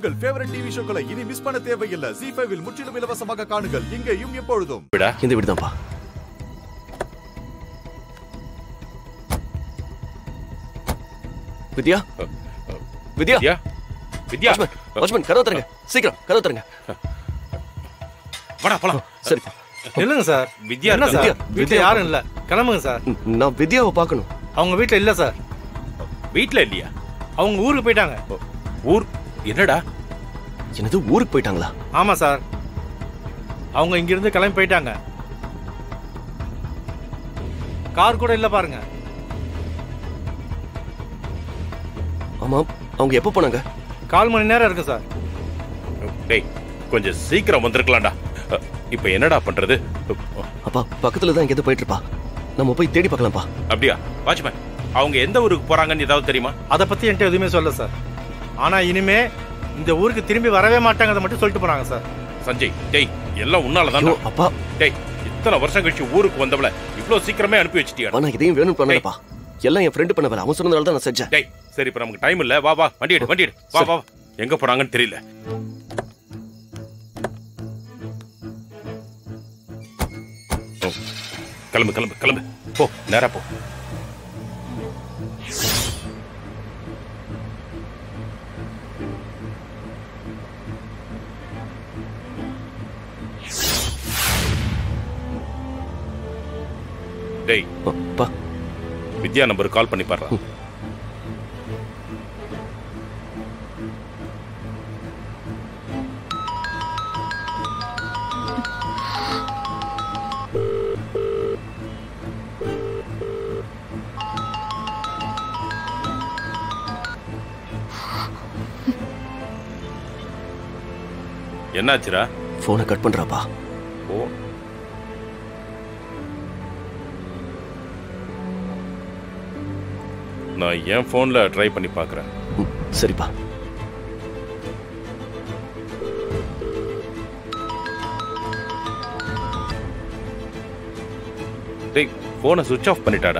உங்கள் favourite TV ஷோக்களை இனி miss பண்ண தேவையில்லை. ZEE5 இல் முற்றிலும் இலவசமாக காணுங்கள். இங்கேயும் எப்பொழுதும். இந்த வீடுதான்ப்பா. வித்யா, வித்யா, வித்யா, வாட்ச்மேன் கதவு தரங்க, சீக்கிரம் கதவு தரங்க. வாடா போலாம். சரி இல்லங்க சார். வித்யா என்ன சார்? வீட்ல யாரும் இல்ல. கிளம்புங்க சார். நான் வித்யாவை பார்க்கணும். அவங்க வீட்ல இல்ல சார். வீட்ல இல்லையா? அவங்க ஊருக்கு போயிட்டாங்க. ஊர் என்னடா? என்னது ஊருக்கு போயிட்டாங்களா? ஆமா சார். அவங்க இங்க இருந்து கிளம்பி போயிட்டாங்க. கார் கூட இல்ல பாருங்க. ஆமா, அவங்க எப்போ போனாங்க? 4 மணி நேரம் இருக்கு சார். டேய், கொஞ்சம் சீக்கிரம் வந்திருக்கலாம்டா. இப்போ என்னடா பண்றது? அப்பா பக்கத்துல தான் எங்கேயாவது போயிட்டு இருப்பா. நம்ம போய் தேடி பார்க்கலாம்ப்பா. அப்படியா? வாட்ச்மேன், அவங்க எந்த ஊருக்கு போறாங்கன்னு ஏதாவது தெரியுமா? அதை பத்தி என்கிட்ட எதுவுமே சொல்ல சார். ஆனா இனிமே இந்த ஊருக்கு திரும்பி வரவே மாட்டாங்க, அதை மட்டும் சொல்லிட்டு போனாங்க சார். சஞ்சய், டேய், எல்லாம் உன்னாலதான். அப்பா, டேய், இத்தனை வருஷம் கழிச்சு ஊருக்கு வந்தவள இவ்ளோ சீக்கிரமே அனுப்பி வச்சிட்டியா? நான் இதையும் வேணும் பண்ணலப்பா. எல்லாம் என் ஃப்ரெண்ட் பண்ண வேலை. அவன் சொன்னதால தான் நான் செஞ்சேன். டேய், சரி, இப்ப நமக்கு டைம் இல்ல. வா வா, வண்டி எடு, வண்டி எடு. வா வா, எங்க போறாங்கன்னு தெரியல. கிளம்பு கிளம்பு கிளம்பு, போ, நேரா போ. டேய், அப்பா, வித்யா நம்பர் கால் பண்ணி பாரு. என்னாச்சுடா? போனை கட் பண்றாப்பா. ஓ, நான் என் போன்ல ட்ரை பண்ணி பார்க்கறேன். சரிப்பா. டேய், போனை சுவிட்ச் ஆஃப் பண்ணிட்டாடா.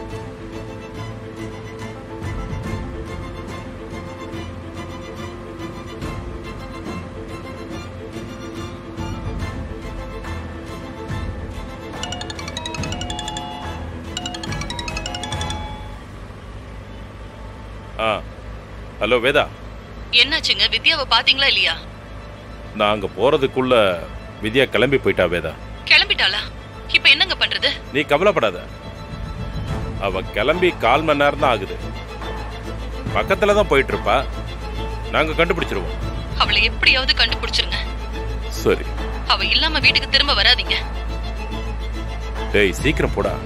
ஹலோ வேதா. என்னாச்சுங்க? வித்யாவை பாத்தீங்களா இல்லையா? நான் அங்க போறதுக்குள்ள வித்யா கிளம்பி போயிட்டா. வேதா கிளம்பிட்டாளா? இப்ப என்னங்க பண்றது? நீ கவலைப்படாத. அவ கிளம்பி 1/4 மணி நேரம் தான் ஆகுது. பக்கத்துல தான் போயிட்டு இருப்பா. நாங்க கண்டுபிடிச்சிருவோம். அவளை எப்படியாவது கண்டுபிடிச்சிருங்க. சரி. அவ இல்லாம வீட்டுக்கு திரும்ப வராதீங்க. டேய், சீக்கிரம் போடா.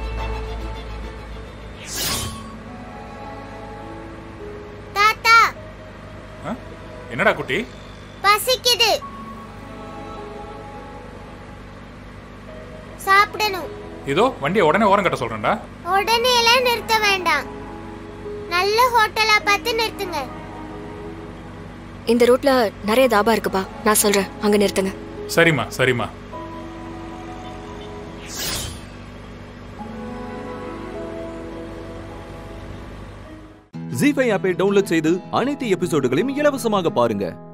என்னடா குட்டி? பசிக்குது, சாப்பிடணும். இதோ வண்டியை உடனே ஓரம் கட்ட சொல்றேன்டா. உடனே எல்லாம் நிறுத்த வேண்டாம். நல்ல ஹோட்டலா பார்த்து நிறுத்துங்க. இந்த ரோட்ல நிறைய தாபா இருக்குப்பா, நான் சொல்றேன், அங்க நிறுத்துங்க. சரிம்மா, சரிம்மா. ZEE5 ஆப்பை டவுன்லோட் செய்து அனைத்து எபிசோடுகளையும் இலவசமாக பாருங்க.